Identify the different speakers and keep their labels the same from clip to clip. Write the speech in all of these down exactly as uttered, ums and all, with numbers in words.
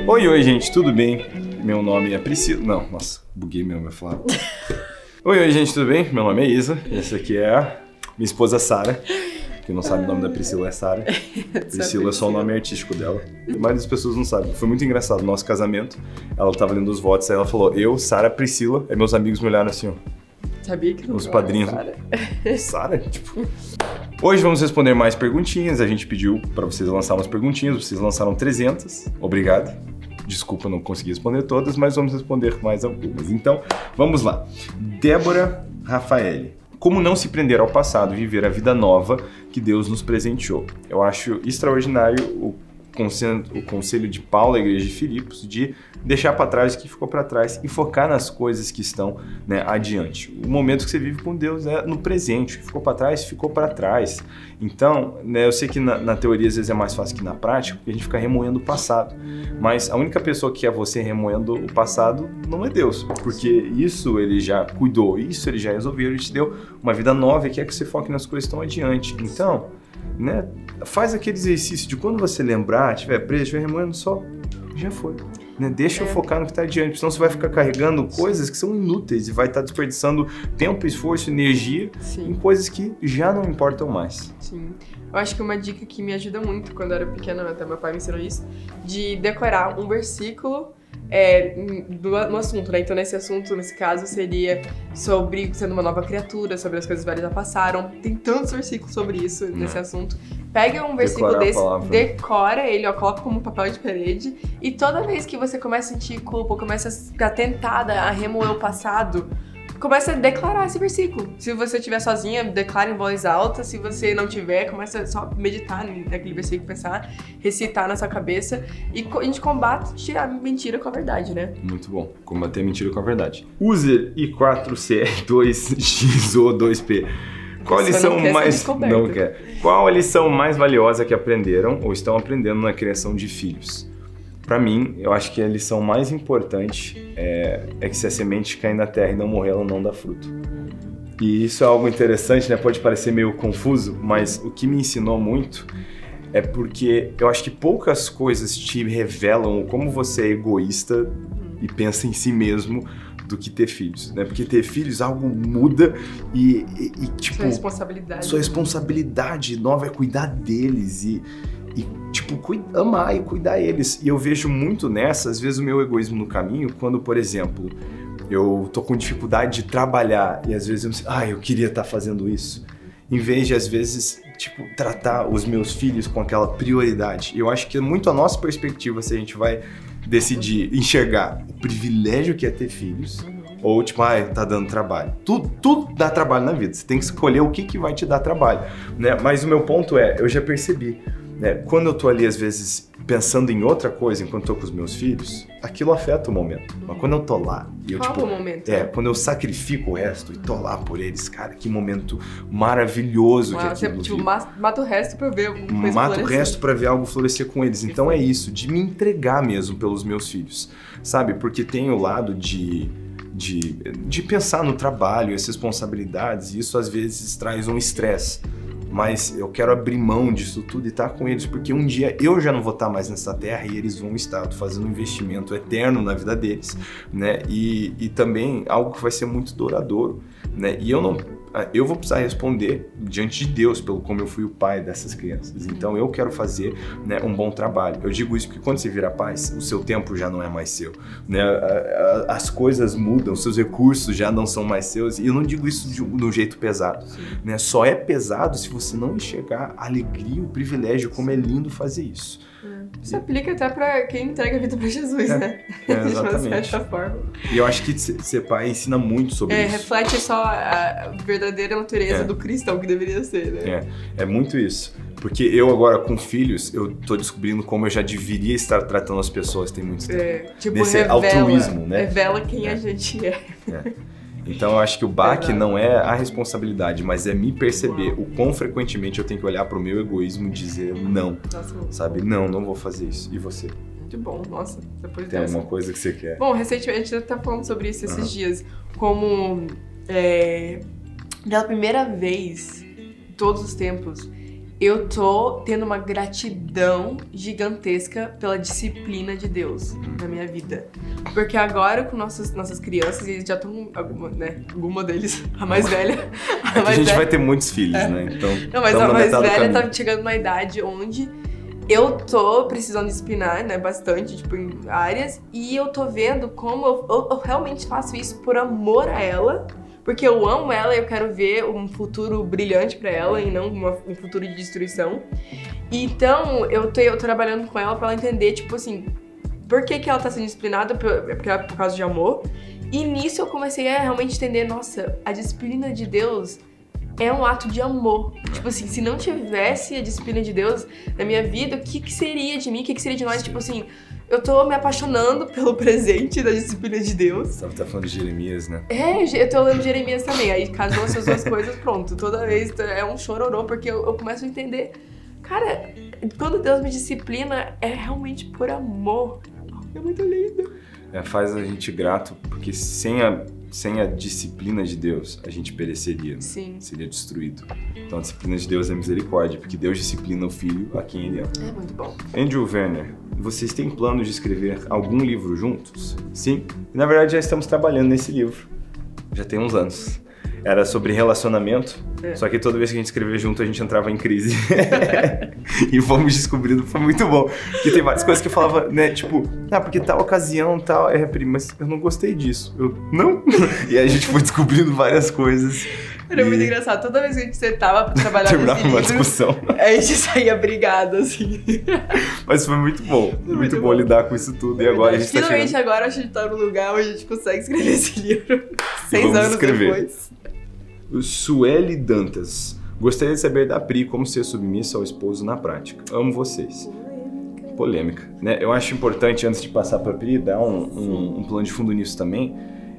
Speaker 1: Oi, oi, gente, tudo bem? Meu nome é Priscila... Não, nossa, buguei mesmo, vai falar. Oi, oi, gente, tudo bem? Meu nome é Isa, essa aqui é a minha esposa Sara. Quem não sabe o nome da Priscila é Sara. Priscila é só o nome artístico dela. A maioria das pessoas não sabe. Foi muito engraçado. Nosso casamento, ela tava lendo os votos, aí ela falou, eu, Sara, Priscila. Aí meus amigos me olharam assim, ó.
Speaker 2: Sabia que não.
Speaker 1: Os padrinhos. Sara? Tipo... Hoje vamos responder mais perguntinhas. A gente pediu pra vocês lançar umas perguntinhas. Vocês lançaram trezentas. Obrigado. Desculpa, não consegui responder todas, mas vamos responder mais algumas. Então, vamos lá. Débora Rafaeli. Como não se prender ao passado e viver a vida nova que Deus nos presenteou? Eu acho extraordinário o conselho, o conselho de Paulo à igreja de Filipos de deixar para trás o que ficou para trás e focar nas coisas que estão, né, adiante. O momento que você vive com Deus é no presente. O que ficou para trás, ficou para trás. Então, né, eu sei que na, na teoria às vezes é mais fácil que na prática, porque a gente fica remoendo o passado. Mas a única pessoa que é você remoendo o passado não é Deus, porque isso ele já cuidou, isso ele já resolveu, ele te deu uma vida nova e quer que você foque nas coisas que estão adiante. Então, né, faz aquele exercício de quando você lembrar, estiver preso, estiver remoendo só, já foi. Né? Deixa eu focar no que está adiante, senão você vai ficar carregando coisas que são inúteis e vai estar desperdiçando tempo, esforço, energia Sim. em coisas que já não importam mais.
Speaker 2: Sim. Eu acho que uma dica que me ajuda muito quando eu era pequena, até meu pai me ensinou isso, de decorar um versículo é, no, no assunto, né? Então nesse assunto, nesse caso, seria sobre sendo uma nova criatura, sobre as coisas velhas já passaram. Tem tantos versículos sobre isso hum. nesse assunto. Pega um versículo Decorar desse, decora ele, ó, coloca como papel de parede e toda vez que você começa a sentir culpa, começa a ficar tentada a remoer o passado, começa a declarar esse versículo. Se você estiver sozinha, declara em voz alta. Se você não tiver, começa só a meditar naquele versículo, pensar, recitar na sua cabeça. E a gente combate tirar mentira com a verdade, né?
Speaker 1: Muito bom. Combater mentira com a verdade. User I quatro C R dois X O dois P. Qual a lição mais... Não quer. Qual a lição mais valiosa que aprenderam ou estão aprendendo na criação de filhos? Para mim, eu acho que a lição mais importante é, é que se a semente cair na terra e não morrer, ela não dá fruto. E isso é algo interessante, né? Pode parecer meio confuso, mas o que me ensinou muito é porque eu acho que poucas coisas te revelam como você é egoísta e pensa em si mesmo do que ter filhos, né? Porque ter filhos algo muda e, e, e tipo...
Speaker 2: Sua responsabilidade.
Speaker 1: Sua responsabilidade nova é cuidar deles e... E, tipo, amar e cuidar eles. E eu vejo muito nessa, às vezes, o meu egoísmo no caminho, quando, por exemplo, eu tô com dificuldade de trabalhar e às vezes eu me sinto, ah, eu queria estar fazendo isso. Em vez de, às vezes, tipo, tratar os meus filhos com aquela prioridade. E eu acho que é muito a nossa perspectiva se a gente vai decidir enxergar o privilégio que é ter filhos ou, tipo, ah, tá dando trabalho. Tudo, tudo dá trabalho na vida. Você tem que escolher o que, que vai te dar trabalho, né? Mas o meu ponto é, eu já percebi, né, quando eu tô ali, às vezes, pensando em outra coisa enquanto tô com os meus filhos, aquilo afeta o momento. Mas quando eu tô lá... E eu,
Speaker 2: Qual
Speaker 1: tipo,
Speaker 2: o momento?
Speaker 1: É, quando eu sacrifico o resto e tô lá por eles, cara, que momento maravilhoso
Speaker 2: Uau,
Speaker 1: que é aquilo.
Speaker 2: Você, tipo, mata o resto pra ver alguma coisa
Speaker 1: Mata
Speaker 2: florescer.
Speaker 1: o resto pra ver algo florescer com eles. Então é isso, de me entregar mesmo pelos meus filhos, sabe? Porque tem o lado de... De, de pensar no trabalho e as responsabilidades, e isso às vezes traz um estresse. Mas eu quero abrir mão disso tudo e estar com eles, porque um dia eu já não vou estar mais nessa terra e eles vão estar. Eu tô fazendo um investimento eterno na vida deles, né? E, e também algo que vai ser muito duradouro, né? E eu não... Eu vou precisar responder diante de Deus pelo como eu fui o pai dessas crianças. Então eu quero fazer, né, um bom trabalho. Eu digo isso porque quando você vira pai, o seu tempo já não é mais seu, né? As coisas mudam, os seus recursos já não são mais seus. E eu não digo isso de um jeito pesado, né? Só é pesado se você não enxergar a alegria, o privilégio, como é lindo fazer isso.
Speaker 2: Isso aplica até pra quem entrega a vida pra Jesus,
Speaker 1: é,
Speaker 2: né?
Speaker 1: É, exatamente.
Speaker 2: De certa forma.
Speaker 1: E eu acho que ser pai ensina muito sobre
Speaker 2: é,
Speaker 1: isso.
Speaker 2: Reflete só a verdadeira natureza
Speaker 1: é.
Speaker 2: do cristão que deveria ser, né?
Speaker 1: É, é muito isso. Porque eu agora com filhos, eu tô descobrindo como eu já deveria estar tratando as pessoas tem muito tempo.
Speaker 2: É, tipo,
Speaker 1: Nesse
Speaker 2: revela,
Speaker 1: altruísmo, né?
Speaker 2: Revela quem
Speaker 1: é.
Speaker 2: a gente é.
Speaker 1: é. Então eu acho que o baque não é a responsabilidade, mas é me perceber o quão frequentemente eu tenho que olhar pro meu egoísmo e dizer não,
Speaker 2: nossa,
Speaker 1: sabe? Não, não vou fazer isso. E você?
Speaker 2: Muito bom, nossa. Depois
Speaker 1: Tem
Speaker 2: dessa.
Speaker 1: alguma coisa que você quer?
Speaker 2: Bom, recentemente a gente já tá falando sobre isso esses
Speaker 1: uhum.
Speaker 2: dias. Como, é, pela primeira vez, em todos os tempos, eu tô tendo uma gratidão gigantesca pela disciplina de Deus na minha vida. Porque agora com nossas, nossas crianças, eles já estão, alguma, né, alguma deles, a mais velha. A,
Speaker 1: é
Speaker 2: mais
Speaker 1: a gente
Speaker 2: velha.
Speaker 1: vai ter muitos filhos, é. né? Então,
Speaker 2: não, mas a mais velha tá chegando numa idade onde eu tô precisando disciplinar, né, bastante, tipo, em áreas, e eu tô vendo como eu, eu, eu realmente faço isso por amor a ela. Porque eu amo ela e eu quero ver um futuro brilhante pra ela e não uma, um futuro de destruição. Então, eu tô, eu tô trabalhando com ela pra ela entender, tipo assim, por que que ela tá sendo disciplinada? Por, por, por causa de amor. E nisso eu comecei a realmente entender, nossa, a disciplina de Deus é um ato de amor. Tipo assim, se não tivesse a disciplina de Deus na minha vida, o que que seria de mim? O que que seria de nós? Tipo assim, eu tô me apaixonando pelo presente da disciplina de Deus.
Speaker 1: Você tá falando de Jeremias, né?
Speaker 2: É, eu tô lendo Jeremias também. Aí casou essas duas coisas, pronto. Toda vez é um chororô, porque eu, eu começo a entender. Cara, quando Deus me disciplina, é realmente por amor. É muito lindo.
Speaker 1: É, faz a gente grato, porque sem a, sem a disciplina de Deus, a gente pereceria.
Speaker 2: Sim.
Speaker 1: Seria destruído. Então a disciplina de Deus é misericórdia, porque Deus disciplina o filho a quem ele ama.
Speaker 2: É muito bom.
Speaker 1: Andrew Werner, vocês têm planos de escrever algum livro juntos? Sim. Na verdade, já estamos trabalhando nesse livro. Já tem uns anos. Era sobre relacionamento, é. Só que toda vez que a gente escrevia junto, a gente entrava em crise. E fomos descobrindo, foi muito bom. Porque tem várias coisas que eu falava, né, tipo, ah, porque tal ocasião, tal, é, mas eu não gostei disso. Eu, não? E aí a gente foi descobrindo várias coisas.
Speaker 2: Era e... muito engraçado. Toda vez que a gente sentava pra trabalhar
Speaker 1: terminava
Speaker 2: nesse
Speaker 1: uma
Speaker 2: livro,
Speaker 1: discussão.
Speaker 2: A gente saía brigado, assim.
Speaker 1: Mas foi muito bom. Foi muito, muito bom, bom lidar com isso tudo. E agora a gente
Speaker 2: Finalmente,
Speaker 1: tá chegando...
Speaker 2: agora a gente tá no lugar onde a gente consegue escrever esse livro.
Speaker 1: E
Speaker 2: Seis anos
Speaker 1: escrever.
Speaker 2: depois.
Speaker 1: Sueli Dantas. Gostaria de saber da Pri como ser submissa ao esposo na prática. Amo vocês. Polêmica. Polêmica, né? Eu acho importante, antes de passar pra Pri, dar um, um, um plano de fundo nisso também,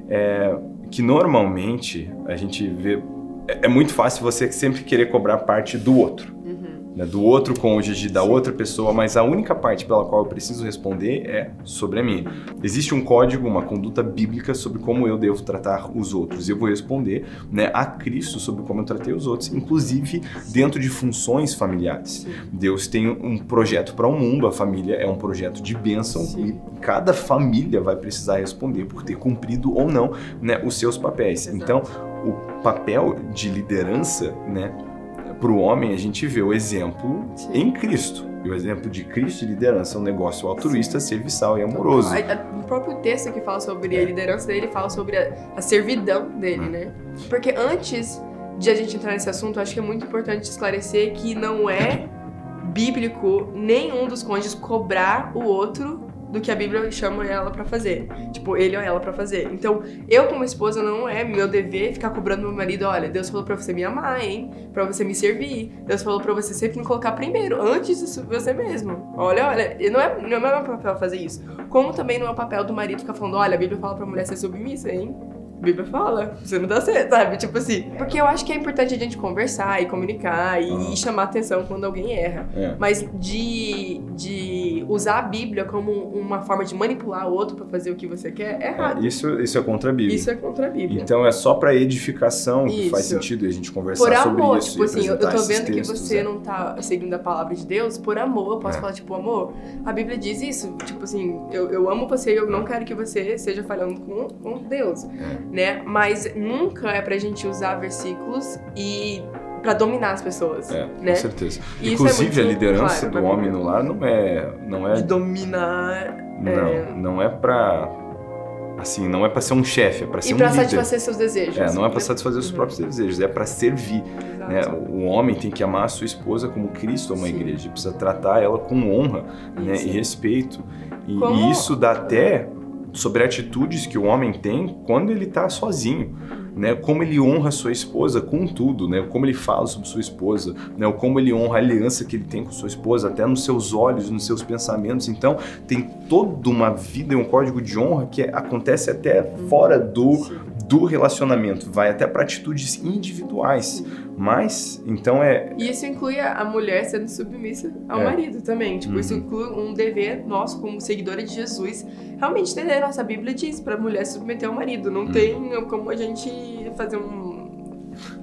Speaker 1: é, que normalmente a gente vê... É, é muito fácil você sempre querer cobrar parte do outro. Uhum. Né? Do outro cônjuge, da outra pessoa, mas a única parte pela qual eu preciso responder é sobre a minha. Existe um código, uma conduta bíblica sobre como eu devo tratar os outros. E eu vou responder, né, a Cristo sobre como eu tratei os outros, inclusive dentro de funções familiares. Sim. Deus tem um projeto para o mundo, a família é um projeto de bênção. Sim. E cada família vai precisar responder por ter cumprido ou não, né, os seus papéis. Exato. Então, o papel de liderança, né, para o homem, a gente vê o exemplo Sim. em Cristo. E o exemplo de Cristo de liderança é um negócio altruísta, Sim. serviçal e amoroso.
Speaker 2: O próprio texto que fala sobre a liderança dele fala sobre a, a servidão dele, hum. né? Porque antes de a gente entrar nesse assunto, eu acho que é muito importante esclarecer que não é bíblico nenhum dos cônjuges cobrar o outro do que a Bíblia chama ela pra fazer. Tipo, ele ou ela pra fazer. Então, eu como esposa, não é meu dever ficar cobrando meu marido, olha, Deus falou pra você me amar, hein? Pra você me servir. Deus falou pra você sempre me colocar primeiro, antes de você mesmo. Olha, olha, não é, não é meu papel fazer isso. Como também não é o papel do marido ficar falando, olha, a Bíblia fala pra mulher ser submissa, hein? A Bíblia fala, você não dá certo, sabe? Tipo assim. Porque eu acho que é importante a gente conversar e comunicar e, uhum. e chamar atenção quando alguém erra. É. Mas de, de usar a Bíblia como uma forma de manipular o outro pra fazer o que você quer, é errado.
Speaker 1: É, isso, isso é contra a Bíblia.
Speaker 2: Isso é contra a Bíblia.
Speaker 1: Então é só pra edificação que isso. faz sentido a gente conversar
Speaker 2: por amor,
Speaker 1: sobre isso.
Speaker 2: Tipo assim, eu tô vendo que
Speaker 1: textos,
Speaker 2: você
Speaker 1: é.
Speaker 2: não tá seguindo a palavra de Deus, por amor, eu posso é. falar, tipo, amor, a Bíblia diz isso. Tipo assim, eu, eu amo você e eu não quero que você seja falhando com, com Deus. É. Né? Mas nunca é pra gente usar versículos e pra dominar as pessoas,
Speaker 1: é,
Speaker 2: né?
Speaker 1: Com certeza.
Speaker 2: E
Speaker 1: Inclusive
Speaker 2: é
Speaker 1: a liderança
Speaker 2: claro,
Speaker 1: do homem no lar não é, não é
Speaker 2: de dominar.
Speaker 1: Não,
Speaker 2: é...
Speaker 1: não é pra assim, não é pra ser um chefe, é pra ser
Speaker 2: e
Speaker 1: um
Speaker 2: pra
Speaker 1: líder.
Speaker 2: satisfazer seus desejos.
Speaker 1: É, não é pra
Speaker 2: né?
Speaker 1: satisfazer os
Speaker 2: uhum. próprios
Speaker 1: desejos, é pra servir. Né? O homem tem que amar a sua esposa como Cristo ama a igreja, precisa tratar ela com honra, né, e respeito. E, como... e isso dá até sobre atitudes que o homem tem quando ele tá sozinho. Né, como ele honra sua esposa com tudo, né, como ele fala sobre sua esposa, né, como ele honra a aliança que ele tem com sua esposa, até nos seus olhos, nos seus pensamentos. Então, tem toda uma vida e um código de honra que acontece até fora do, do relacionamento, vai até para atitudes individuais. Mas, então é...
Speaker 2: E isso inclui a mulher sendo submissa ao é. marido também. Tipo, uhum. isso inclui um dever nosso como seguidora de Jesus. Realmente, entender, nossa, a Bíblia diz pra mulher submeter ao marido. Não uhum. tem como a gente fazer um...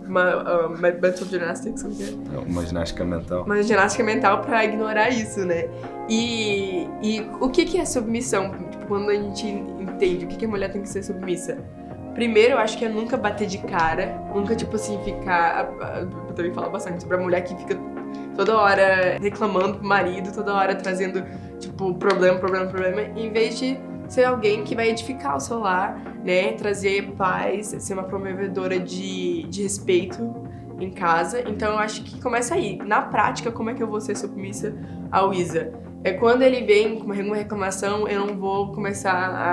Speaker 2: uma, uma mental gymnastics, como que é?
Speaker 1: Uma ginástica mental.
Speaker 2: Uma ginástica mental pra ignorar isso, né? E, e o que, que é submissão? Tipo, quando a gente entende o que, que a mulher tem que ser submissa. Primeiro, eu acho que é nunca bater de cara, nunca, tipo assim, ficar... Eu também falo bastante sobre a mulher que fica toda hora reclamando pro marido, toda hora trazendo, tipo, problema, problema, problema, em vez de ser alguém que vai edificar o seu lar, né, trazer paz, ser uma promovedora de, de respeito em casa. Então eu acho que começa aí. Na prática, como é que eu vou ser submissa ao Isa? É quando ele vem com uma reclamação, eu não vou começar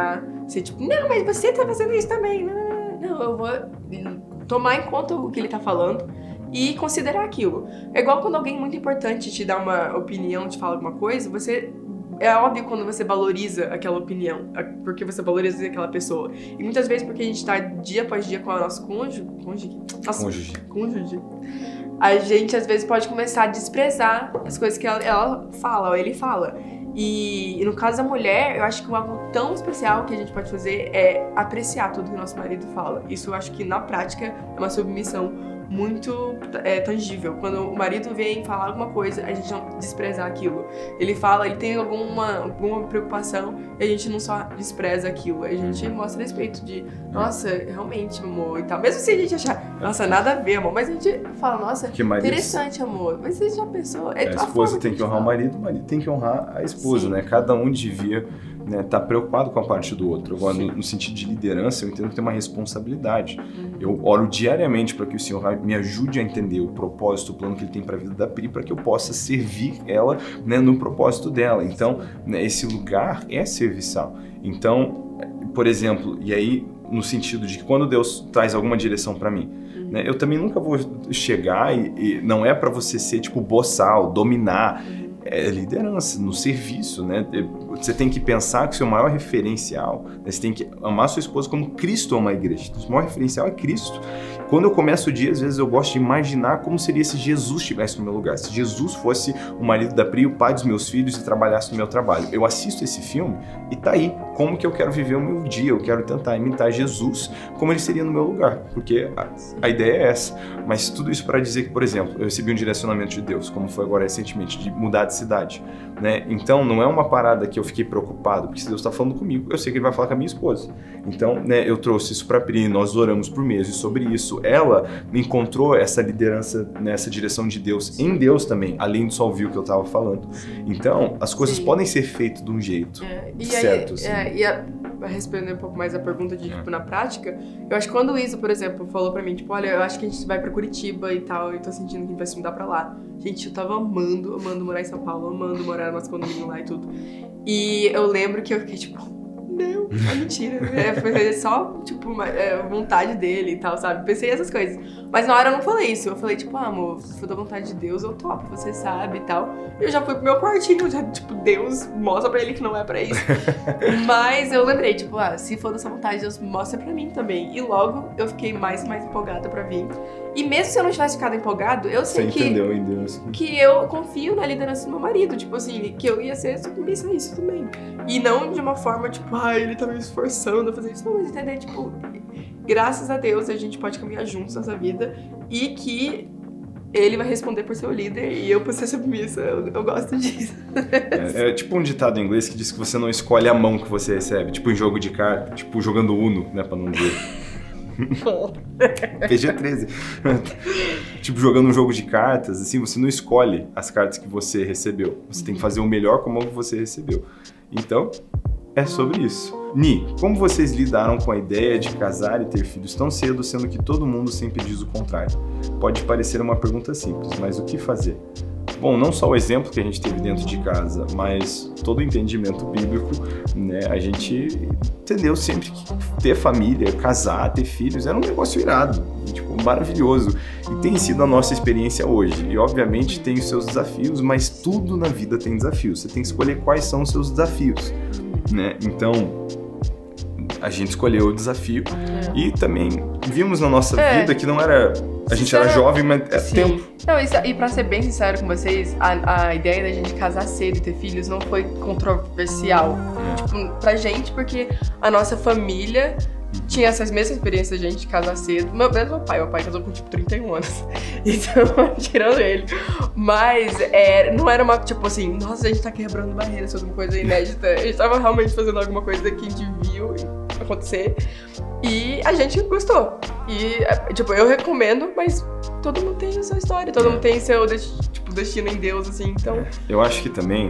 Speaker 2: a ser tipo, não, mas você tá fazendo isso também. Não, não, não. Eu vou tomar em conta o que ele tá falando e considerar aquilo. É igual quando alguém muito importante te dá uma opinião, te fala alguma coisa, você... É óbvio quando você valoriza aquela opinião, porque você valoriza aquela pessoa. E muitas vezes porque a gente tá dia após dia com o nosso cônjuge, cônjuge, nossa,
Speaker 1: cônjuge.
Speaker 2: cônjuge, a gente às vezes pode começar a desprezar as coisas que ela, ela fala, ou ele fala. E, e no caso da mulher, eu acho que algo tão especial que a gente pode fazer é apreciar tudo que o nosso marido fala. Isso eu acho que na prática é uma submissão muito é, tangível. Quando o marido vem falar alguma coisa, a gente não desprezar aquilo. Ele fala, ele tem alguma, alguma preocupação e a gente não só despreza aquilo. A gente mostra respeito de, nossa, realmente, amor, e tal. Mesmo se a gente achar, nossa, nada a ver, amor, mas a gente fala, nossa, que marido... interessante, amor. Mas você já pensou? É
Speaker 1: a esposa tem que, que honrar o marido, o marido tem que honrar a esposa, Sim. né? Cada um devia... Né, tá preocupado com a parte do outro. Agora, no, no sentido de liderança, eu entendo que tem uma responsabilidade. Uhum. Eu oro diariamente para que o Senhor me ajude a entender o propósito, o plano que Ele tem para a vida da Pri, para que eu possa servir ela, né, no propósito dela. Então, né, esse lugar é serviçal. Então, por exemplo, e aí no sentido de que quando Deus traz alguma direção para mim, uhum. né, eu também nunca vou chegar e, e não é para você ser tipo boçal, dominar. Uhum. É liderança, no serviço, né? Você tem que pensar que o seu maior referencial, né? Você tem que amar sua esposa como Cristo ama a igreja. O seu maior referencial é Cristo. Quando eu começo o dia, às vezes eu gosto de imaginar como seria se Jesus estivesse no meu lugar. Se Jesus fosse o marido da Pri, o pai dos meus filhos e trabalhasse no meu trabalho. Eu assisto esse filme e tá aí. Como que eu quero viver o meu dia? Eu quero tentar imitar Jesus como ele seria no meu lugar. Porque a, a ideia é essa. Mas tudo isso para dizer que, por exemplo, eu recebi um direcionamento de Deus, como foi agora recentemente, de mudar de cidade, né? Então não é uma parada que eu fiquei preocupado, porque se Deus está falando comigo, eu sei que Ele vai falar com a minha esposa. Então, né, eu trouxe isso para a Pri, nós oramos por meses sobre isso. Ela me encontrou essa liderança, nessa direção de Deus, em Deus também, além de só ouvir o que eu estava falando. Então, as coisas Sim. podem ser feitas de um jeito é, e certo. Aí, assim.
Speaker 2: é, e a, respondendo um pouco mais a pergunta de, é. tipo, na prática, eu acho que quando o Isa, por exemplo, falou pra mim, tipo, olha, eu acho que a gente vai pra Curitiba e tal, e tô sentindo que a gente vai se mudar pra lá. Gente, eu tava amando, amando morar em São Paulo, amando morar no nosso condomínio lá e tudo. E eu lembro que eu fiquei, tipo, não, é mentira. É, foi só, tipo, uma, é, vontade dele e tal, sabe? Pensei essas coisas. Mas na hora eu não falei isso. Eu falei, tipo, ah, amor, se for da vontade de Deus, eu topo, você sabe e tal. Eu já fui pro meu quartinho, já, tipo, Deus mostra pra ele que não é pra isso. Mas eu lembrei, tipo, ah, se for da sua vontade, Deus mostra pra mim também. E logo eu fiquei mais e mais empolgada pra vir. E mesmo se eu não tivesse ficado empolgado, eu sei
Speaker 1: Você
Speaker 2: que,
Speaker 1: entendeu, em Deus.
Speaker 2: que eu confio na liderança do meu marido. Tipo assim, que eu ia ser submissa a isso também. E não de uma forma, tipo, ah, ele tá me esforçando a fazer isso. Não, mas entender, tipo, graças a Deus a gente pode caminhar juntos nessa vida e que ele vai responder por ser o líder e eu por ser submissa. Eu, eu gosto disso.
Speaker 1: É, é tipo um ditado em inglês que diz que você não escolhe a mão que você recebe. Tipo em jogo de carta, tipo jogando Uno, né, pra não dizer. P G treze. Tipo, jogando um jogo de cartas, assim, você não escolhe as cartas que você recebeu. Você tem que fazer o melhor com a mão que você recebeu. Então, é sobre isso. Ni, como vocês lidaram com a ideia de casar e ter filhos tão cedo, sendo que todo mundo sempre diz o contrário? Pode parecer uma pergunta simples, mas o que fazer? Bom, não só o exemplo que a gente teve dentro de casa, mas todo o entendimento bíblico, né? A gente entendeu sempre que ter família, casar, ter filhos era um negócio irado, tipo, maravilhoso. E tem sido a nossa experiência hoje. E obviamente tem os seus desafios, mas tudo na vida tem desafios. Você tem que escolher quais são os seus desafios, né? Então, a gente escolheu o desafio é. E também vimos na nossa é. vida que não era... A gente era jovem, mas é Sim. tempo.
Speaker 2: Não, isso, e pra ser bem sincero com vocês, a, a ideia da gente casar cedo e ter filhos não foi controversial. É. Tipo, pra gente, porque a nossa família tinha essas mesmas experiências de gente casar cedo. Meu mesmo pai, meu pai casou com tipo trinta e um anos. Então, tirando ele. Mas é, não era uma, tipo assim, nossa, a gente tá quebrando barreiras, sobre uma coisa inédita. A gente tava realmente fazendo alguma coisa que a gente viu acontecer. E a gente gostou. E, tipo, eu recomendo, mas todo mundo tem a sua história, todo mundo tem seu tipo, destino em Deus, assim, então...
Speaker 1: Eu acho que também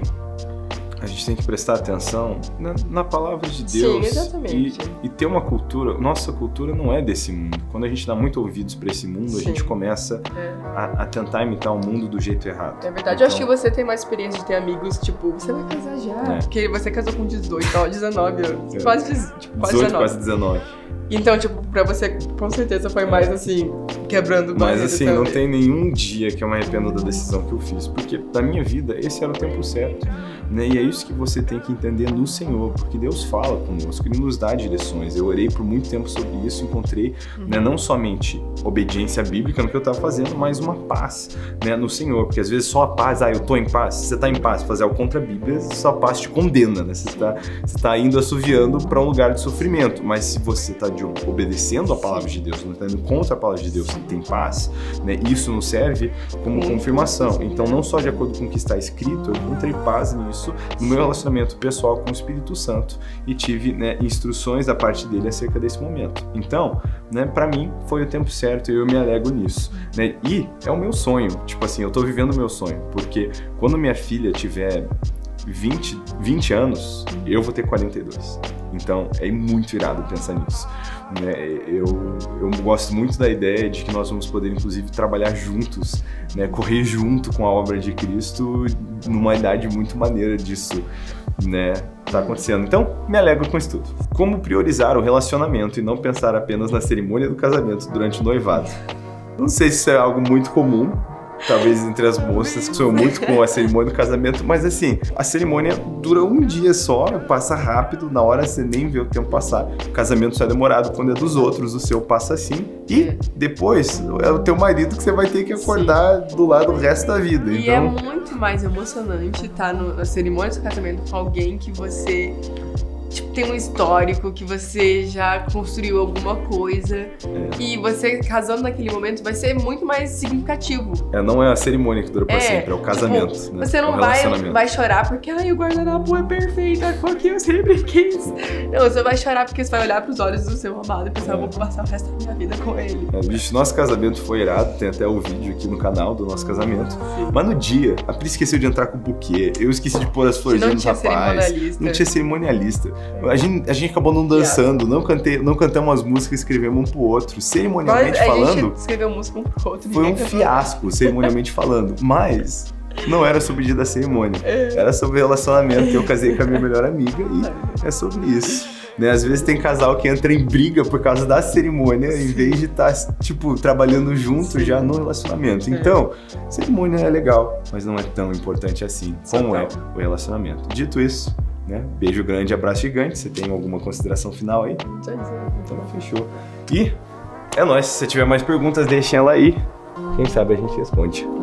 Speaker 1: a gente tem que prestar atenção na, na palavra de Deus.
Speaker 2: Sim, exatamente.
Speaker 1: E, e ter uma cultura. Nossa cultura não é desse mundo. Quando a gente dá muito ouvidos para esse mundo, Sim. a gente começa é. a, a tentar imitar o mundo do jeito errado.
Speaker 2: É verdade. Então, eu acho que você tem mais experiência de ter amigos, tipo, você vai casar já. É. Porque você casou com dezoito, ó, dezenove anos. É. Quase, tipo, quase
Speaker 1: dezoito,
Speaker 2: dezenove.
Speaker 1: quase dezenove.
Speaker 2: Então, tipo, pra você, com certeza foi mais assim, quebrando
Speaker 1: Mas assim,
Speaker 2: também.
Speaker 1: não tem nenhum dia que eu me arrependo da decisão que eu fiz. Porque na minha vida, esse era o tempo certo. Né? E é isso que você tem que entender no Senhor. Porque Deus fala conosco, Ele nos dá direções. Eu orei por muito tempo sobre isso, encontrei uhum. né, não somente obediência bíblica no que eu estava fazendo, mas uma paz né, no Senhor. Porque às vezes só a paz, ah, eu tô em paz. Se você tá em paz, fazer algo contra a Bíblia, só a paz te condena. Né? Você está você tá indo assoviando para um lugar de sofrimento. Mas se você está de obedecendo a palavra de Deus, não está indo contra a palavra de Deus, tem paz, né? Isso nos serve como confirmação. Então, não só de acordo com o que está escrito, eu encontrei paz nisso no meu relacionamento pessoal com o Espírito Santo e tive né, instruções da parte dele acerca desse momento. Então, né, para mim, foi o tempo certo e eu me alegro nisso. Né? E é o meu sonho, tipo assim, eu tô vivendo o meu sonho, porque quando minha filha tiver vinte, vinte anos, eu vou ter quarenta e dois. Então, é muito irado pensar nisso. Né? Eu, eu gosto muito da ideia de que nós vamos poder, inclusive, trabalhar juntos, né? Correr junto com a obra de Cristo numa idade muito maneira disso, né? Tá acontecendo. Então, me alegro com isso tudo. Como priorizar o relacionamento e não pensar apenas na cerimônia do casamento durante o noivado? Não sei se isso é algo muito comum, talvez entre as moças que sonham muito com a cerimônia do casamento, mas assim, a cerimônia dura um dia só, passa rápido, na hora você nem vê o tempo passar. O casamento só é demorado quando é dos outros, o seu passa assim, e depois é o teu marido que você vai ter que acordar Sim. do lado o resto da vida.
Speaker 2: E
Speaker 1: então...
Speaker 2: é muito mais emocionante estar no, na cerimônia do casamento com alguém que você... Tipo, tem um histórico, que você já construiu alguma coisa é. e você casando naquele momento vai ser muito mais significativo.
Speaker 1: É, não é a cerimônia que dura pra
Speaker 2: é,
Speaker 1: sempre, é o casamento.
Speaker 2: Tipo,
Speaker 1: né?
Speaker 2: Você não
Speaker 1: é
Speaker 2: vai, vai chorar porque ai, o guardanapo é perfeito, foi o que eu sempre quis. Não, você vai chorar porque você vai olhar pros olhos do seu amado e pensar, é. vou passar o resto da minha vida com ele.
Speaker 1: É, bicho, nosso casamento foi irado, tem até o vídeo aqui no canal do nosso casamento. Sim. Mas no dia, a Pri esqueceu de entrar com o buquê, eu esqueci de pôr as florzinhas nos rapazes. Não tinha cerimonialista. A gente, a gente acabou não dançando, não, cantei, não cantamos as músicas, escrevemos um pro outro. Cerimonialmente
Speaker 2: mas
Speaker 1: falando,
Speaker 2: a gente escreveu música um pro outro.
Speaker 1: Foi um fiasco, cerimonialmente falando. Mas não era sobre o dia da cerimônia, é. era sobre relacionamento. Eu casei com a minha melhor amiga e é sobre isso. Né? Às vezes tem casal que entra em briga por causa da cerimônia, Sim. em vez de estar, tá, tipo, trabalhando junto Sim. já no relacionamento. Sim. Então, cerimônia é legal, mas não é tão importante assim como é o relacionamento. Dito isso, né? Beijo grande, abraço gigante. Você tem alguma consideração final aí? Então fechou. E é nóis. Se você tiver mais perguntas, deixem ela aí. Quem sabe a gente responde.